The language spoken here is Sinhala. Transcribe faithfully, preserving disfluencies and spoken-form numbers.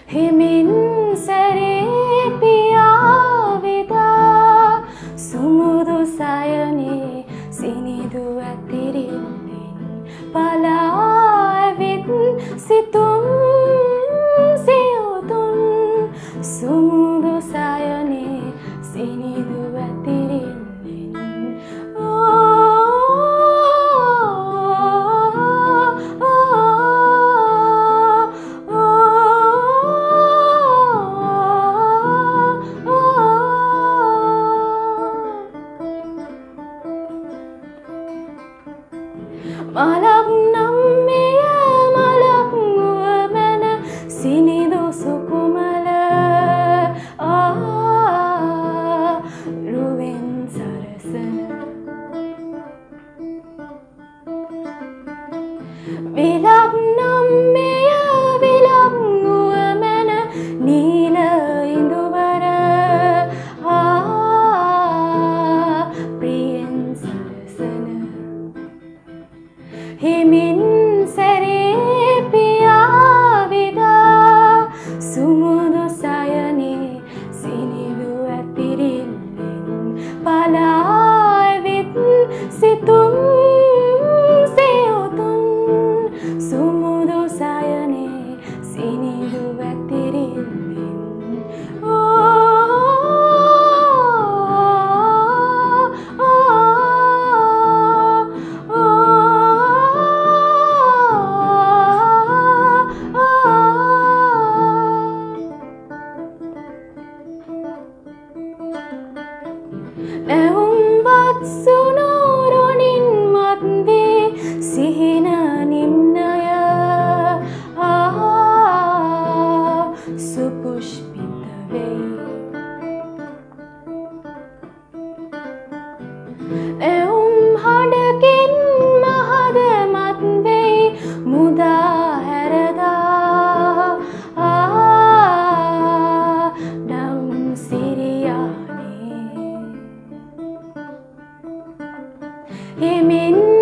හිමින් සැරේ පියාවිදා සුමුදු සයනේ සිනිදු ඇතිරිල්ලෙන් පලා ඇවිත් සිතුම් සියුතුන් සුමුදු සයනේ සිනිදු ඇතිරිල්ලෙන් මලක් නම් මෙය මලක් මුවමැන සිනිදු සුකුමල ආ රුවෙන් සරසන විලක් නම් මෙය විලක් මුවමැන නීල ඉඳුවර ආ ප්‍රියෙන් සරසන හිමින් සැරේ පියාවිදා සුමුදු සයනේ සිනිදු ඇතිරිල්ලෙන් පලා ඇවිත් සිතුම් සියුතුන් සුමුදු සයනේ සිනිදු ඇතිරිල්ලෙන් නැවුම්වත් සුනෝරුණින් මත්වේ සිහින නිම්නය ආ සුපුෂ්පිත වෙයි නැවුම් හඬකින් මහද මත්වෙයි මුදා හැරදා ආ නම් සිරියානේ හිමින්